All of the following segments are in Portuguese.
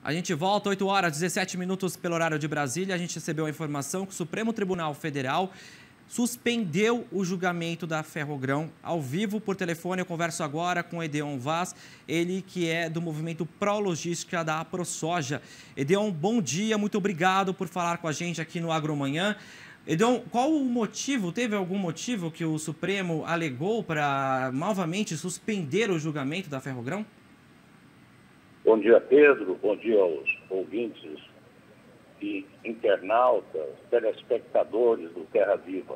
A gente volta, 8 horas, 17 minutos pelo horário de Brasília. A gente recebeu a informação que o Supremo Tribunal Federal suspendeu o julgamento da Ferrogrão. Ao vivo, por telefone, eu converso agora com Edeon Vaz, ele que é do movimento Pró-Logística da AproSoja. Edeon, bom dia, muito obrigado por falar com a gente aqui no Agromanhã. Edeon, qual o motivo, teve algum motivo que o Supremo alegou para novamente suspender o julgamento da Ferrogrão? Bom dia, Pedro. Bom dia aos ouvintes e internautas, telespectadores do Terra Viva.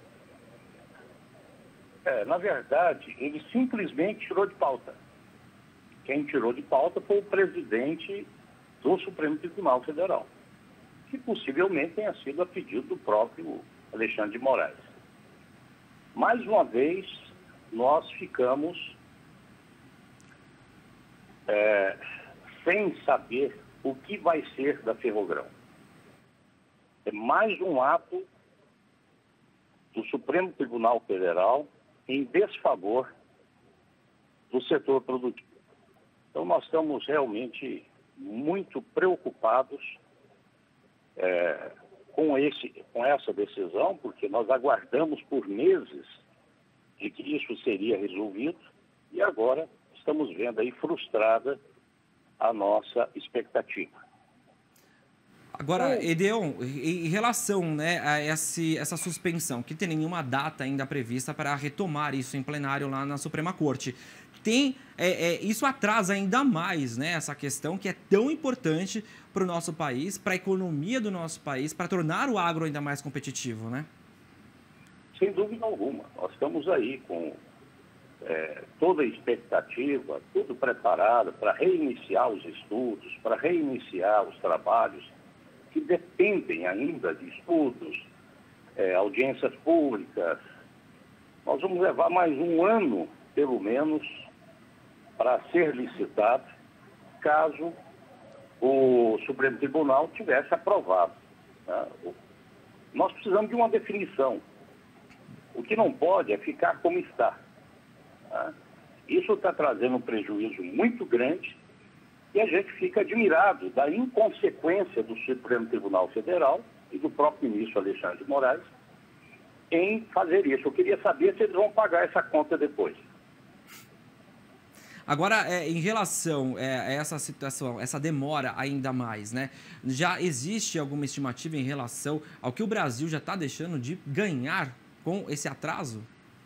Na verdade, ele simplesmente tirou de pauta. Quem tirou de pauta foi o presidente do Supremo Tribunal Federal, que possivelmente tenha sido a pedido do próprio Alexandre de Moraes. Mais uma vez, nós ficamos sem saber o que vai ser da Ferrogrão. É mais um ato do Supremo Tribunal Federal em desfavor do setor produtivo. Então, nós estamos realmente muito preocupados com essa decisão, porque nós aguardamos por meses de que isso seria resolvido e agora estamos vendo aí frustrada a nossa expectativa. Agora, Edeon, em relação, né, a essa suspensão, que tem nenhuma data ainda prevista para retomar isso em plenário lá na Suprema Corte, isso atrasa ainda mais, né, essa questão que é tão importante para o nosso país, para a economia do nosso país, para tornar o agro ainda mais competitivo, né? Sem dúvida alguma. Nós estamos aí com toda a expectativa, tudo preparado para reiniciar os estudos, para reiniciar os trabalhos que dependem ainda de estudos, audiências públicas. Nós vamos levar mais um ano, pelo menos, para ser licitado, caso o Supremo Tribunal tivesse aprovado, né? Nós precisamos de uma definição. O que não pode é ficar como está. Isso está trazendo um prejuízo muito grande e a gente fica admirado da inconsequência do Supremo Tribunal Federal e do próprio ministro Alexandre de Moraes em fazer isso. Eu queria saber se eles vão pagar essa conta depois. Agora, em relação a essa situação, essa demora ainda mais, né? Já existe alguma estimativa em relação ao que o Brasil já está deixando de ganhar com esse atraso?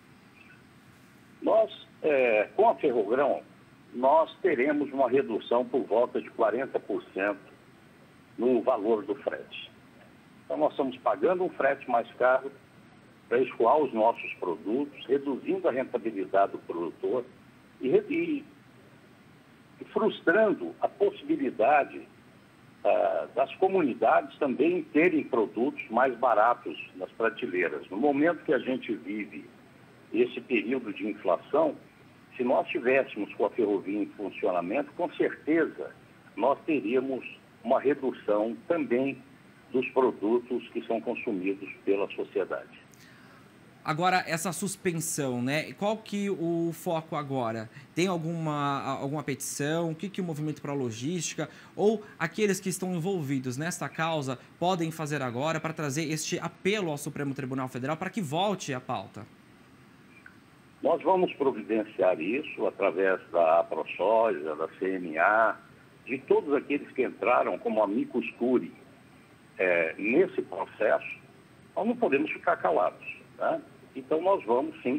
Nós, com a Ferrogrão, nós teremos uma redução por volta de 40% no valor do frete. Então, nós estamos pagando um frete mais caro para escoar os nossos produtos, reduzindo a rentabilidade do produtor e frustrando a possibilidade das comunidades também terem produtos mais baratos nas prateleiras. No momento que a gente vive esse período de inflação, se nós tivéssemos com a ferrovia em funcionamento, com certeza nós teríamos uma redução também dos produtos que são consumidos pela sociedade. Agora, essa suspensão, né? Qual que o foco agora? Tem alguma petição? O que o Movimento Pró-Logística ou aqueles que estão envolvidos nesta causa podem fazer agora para trazer este apelo ao Supremo Tribunal Federal para que volte à pauta? Nós vamos providenciar isso através da AproSoja, da CNA, de todos aqueles que entraram como amicus curiae nesse processo. Nós não podemos ficar calados, né? Então, nós vamos, sim,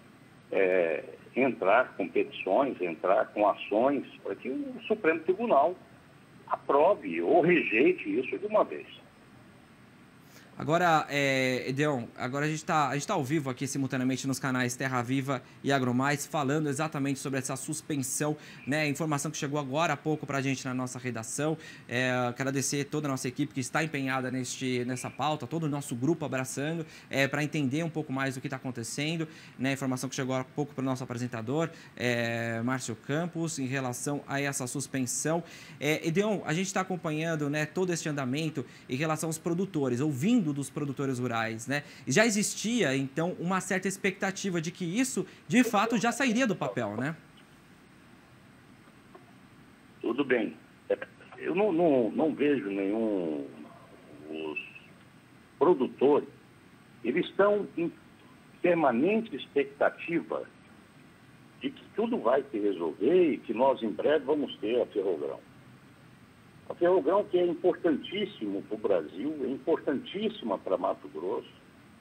entrar com petições, entrar com ações para que o Supremo Tribunal aprove ou rejeite isso de uma vez. Agora, Edeon, agora a gente tá ao vivo aqui simultaneamente nos canais Terra Viva e AgroMais, falando exatamente sobre essa suspensão, né? Informação que chegou agora há pouco para a gente na nossa redação. Quero agradecer toda a nossa equipe que está empenhada nessa pauta, todo o nosso grupo abraçando, para entender um pouco mais do que está acontecendo, né? Informação que chegou há pouco para o nosso apresentador, Márcio Campos, em relação a essa suspensão. Edeon, a gente está acompanhando, né, todo este andamento em relação aos produtores, ouvindo dos produtores rurais, né? Já existia, então, uma certa expectativa de que isso, de fato, já sairia do papel, né? Tudo bem. eu não vejo nenhum... Os produtores, eles estão em permanente expectativa de que tudo vai se resolver e que nós em breve vamos ter a Ferrogrão. A Ferrogrão, que é importantíssimo para o Brasil, é importantíssima para Mato Grosso,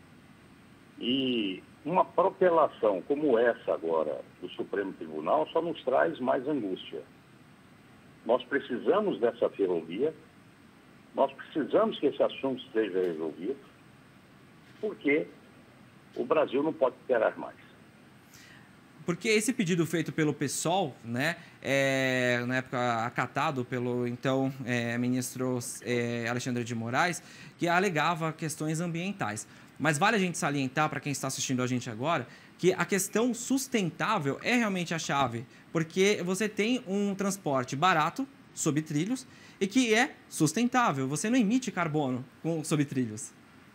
e uma protelação como essa agora do Supremo Tribunal só nos traz mais angústia. Nós precisamos dessa ferrovia, nós precisamos que esse assunto seja resolvido, porque o Brasil não pode esperar mais. Porque esse pedido feito pelo PSOL, né, na época acatado pelo então ministro Alexandre de Moraes, que alegava questões ambientais. Mas vale a gente salientar, para quem está assistindo a gente agora, que a questão sustentável é realmente a chave, porque você tem um transporte barato, sob trilhos, e que é sustentável. Você não emite carbono sob trilhos.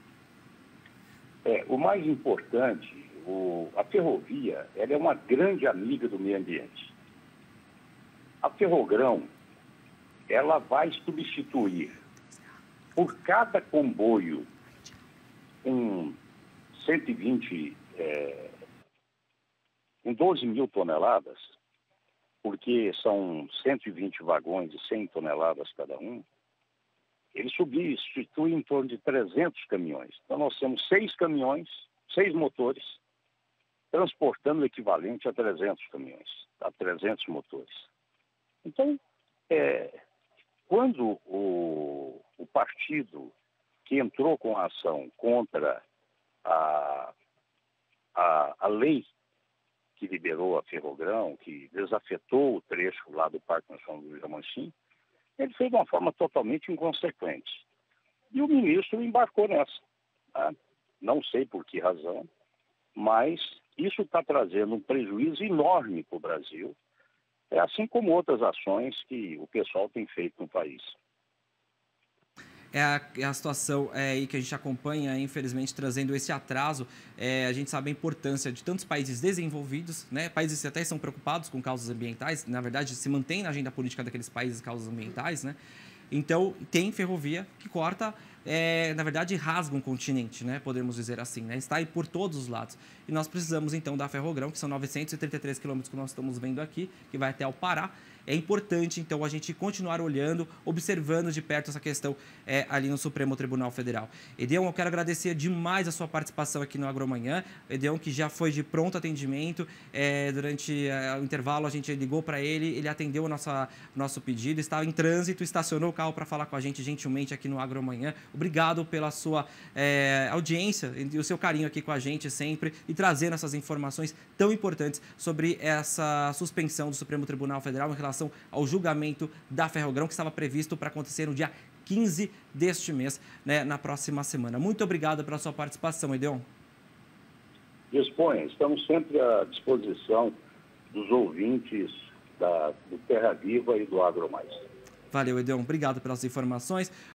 O mais importante, a ferrovia, ela é uma grande amiga do meio ambiente. A Ferrogrão, ela vai substituir, por cada comboio com 120, com 12 mil toneladas, porque são 120 vagões de 100 toneladas cada um, ele substitui em torno de 300 caminhões. Então, nós temos 6 caminhões, 6 motores, transportando o equivalente a 300 caminhões, a 300 motores. Então, quando o partido que entrou com a ação contra a lei que liberou a Ferrogrão, que desafetou o trecho lá do Parque Nacional do Jamanchim, ele fez de uma forma totalmente inconsequente. E o ministro embarcou nessa. Tá? Não sei por que razão, mas isso está trazendo um prejuízo enorme para o Brasil, assim como outras ações que o pessoal tem feito no país. É a situação aí que a gente acompanha, infelizmente, trazendo esse atraso. A gente sabe a importância de tantos países desenvolvidos, né? Países que até são preocupados com causas ambientais, na verdade, se mantém na agenda política daqueles países causas ambientais, né? Então, tem ferrovia que corta, na verdade, rasga um continente, né? Podemos dizer assim, né? Está aí por todos os lados. E nós precisamos, então, da Ferrogrão, que são 933 quilômetros que nós estamos vendo aqui, que vai até o Pará. É importante, então, a gente continuar olhando, observando de perto essa questão ali no Supremo Tribunal Federal. Edeon, eu quero agradecer demais a sua participação aqui no Agromanhã. Edeon, que já foi de pronto atendimento. Durante o intervalo, a gente ligou para ele atendeu o nosso pedido, estava em trânsito, estacionou o carro para falar com a gente gentilmente aqui no Agromanhã. Obrigado pela sua audiência e o seu carinho aqui com a gente sempre e trazendo essas informações tão importantes sobre essa suspensão do Supremo Tribunal Federal em relação ao julgamento da Ferrogrão, que estava previsto para acontecer no dia 15 deste mês, né, na próxima semana. Muito obrigado pela sua participação, Edeon. Disponha, estamos sempre à disposição dos ouvintes do Terra Viva e do Agro Mais. Valeu, Edeon. Obrigado pelas informações.